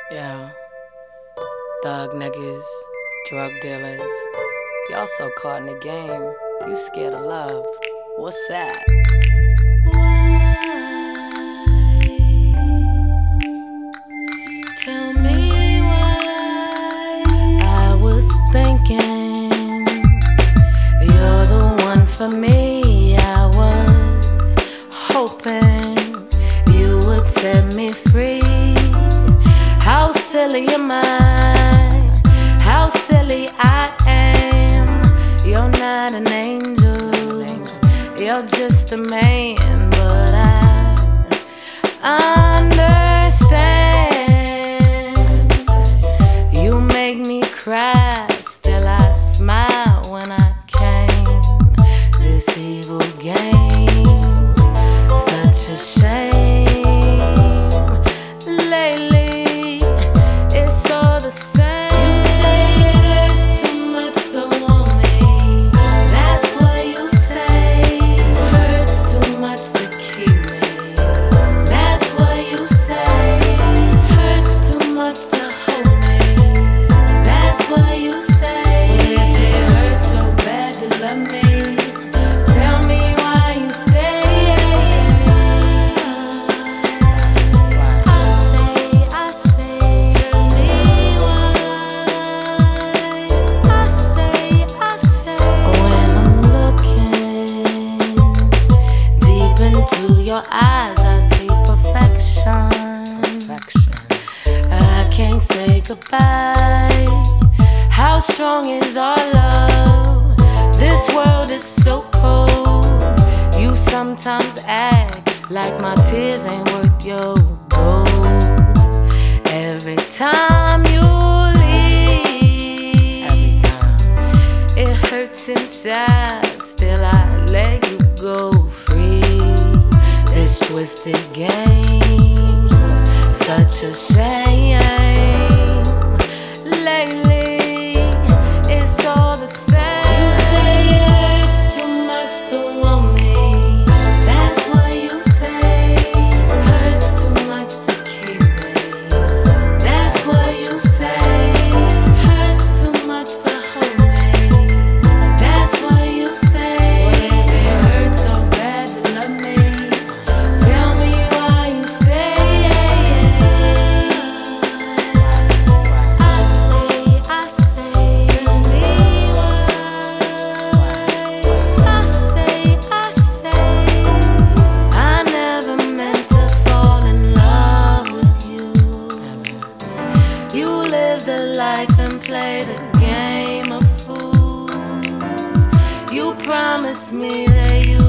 Yeah, thug niggas, drug dealers, y'all so caught in the game, you scared of love. What's that? Tell me why. I was thinking you're the one for me. I was hoping you would set me free. How silly am I? How silly I am. You're not an angel, you're just a man, but I understand. You make me cry, still I smile when I came. This evil game, such a shame. Lately, it's all the same. You say it hurts too much to want me. That's what you say. Hurts too much to keep me. That's what you say. Hurts too much to hold me. That's what you say. But if it hurts so bad to love me, tell me why you stay. I say, tell me why. I say, when I'm looking deep into your eyes, I see perfection. I can't say goodbye. How strong is our love? This world is so cold. You sometimes act like my tears ain't worth your gold. Every time you leave, it hurts inside. Still I let you go free. This twisted game, such a shame. Lately, it's all the same. You say it hurts too much to want me. That's what you say. Hurts too much to keep me. That's what you say. Hurts too much to hold me. That's what you say. What if it hurts so bad to love me? Tell me why you stay. I say, tell me why. I say, I never meant to fall in love with you. You live the life and play the game of fools. You promised me that you